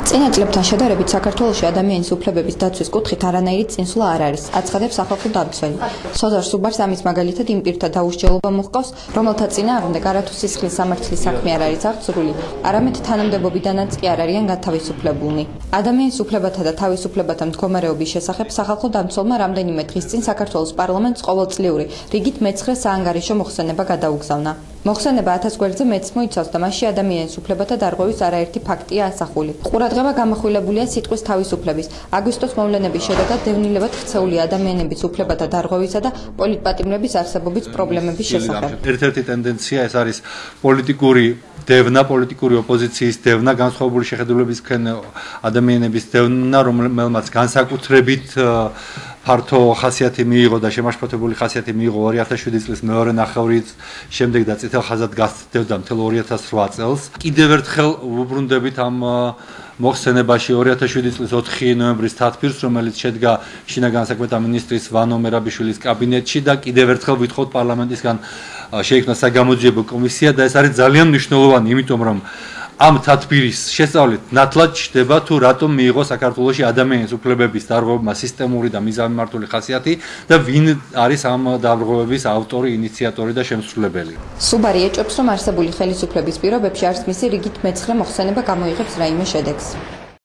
წინა წლებთან შედარებით საქართველოში ადამიანის უფლებების დაცვის კუთხით არანაირი წინსვლა არ არის, აცხადებს სახალხო დამცველი. სოზარ სუბარს ამის მაგალითად იმ პირთა დაუსჯელობა მოჰყავს, რომელთა წინააღმდეგ არათუ სისხლის სამართლის საქმე არ არის აღძრული, არამედ თანამდებობიდანაც კი არ არიან გათავისუფლებულნი. ადამიანის უფლებათა და თავისუფლებათა მდგომარეობის შესახებ სახალხო დამცველმა რამდენიმე დღის წინ საქართველოს პარლამენტს ყოველწლიური რიგით მე-9 საანგარიშო მოხსენება გადაუგზავნა. მოხსენება 1000 გვერდზე მეც მოიცავს და მასში ადამიანის უფლებათა დარღვევის არაერთი ფაქტია ასახული. ყურადღება გამახვილებულია სიტყვის თავისუფლების, აგვისტოს მოვლენების შედეგად დევნილებად ქცეული ადამიანების უფლებათა დარღვევისა და პოლიტპატიმრების არსებობის პრობლემების შესახებ. ერთ-ერთი ტენდენცია ეს არის პოლიტიკური დევნა, პოლიტიკური ოპოზიციის დევნა, განსხვავებული შეხედულებების ადამიანების დევნა, რომელმაც განსაკუთრებით ფართო ხასიათი მიიღო და შემაშფოთებული ხასიათი მიიღო 2007 წლის მეორე ნახევრის შემდეგ და წითელ ხაზად გასცდევდა მთელ 2008 წელს. კიდევ ერთხელ ვუბრუნდებით ამ მოხსენებაში 2007 წლის 4 ნოემბრის თათბირს, რომელიც შედგა შინაგან საქმეთა მინისტრის ვანო მერაბიშვილის კაბინეტში და კიდევ ერთხელ ვითხოვთ პარლამენტისგან შეიქმნა საგამოძიებო კომისია და ეს არის ძალიან მნიშვნელოვანი, იმიტომ რომ ამ თათბირის შესწავლით ნათლად ჩდება თუ რატომ მიიღო საქართველოში ადამიანის უფლებების დარღვევებმა სისტემური და მიზანმიმართული ხასიათი და ვინ არის ამ დარღვევების ავტორი, ინიციატორი და შემსრულებელი. სუბარი ეჭვებს, რომ არსებული ხელისუფლების პირობებში არც მისი რიგით მე-9 მოხსენება გამოიღებს რაიმე შედეგს.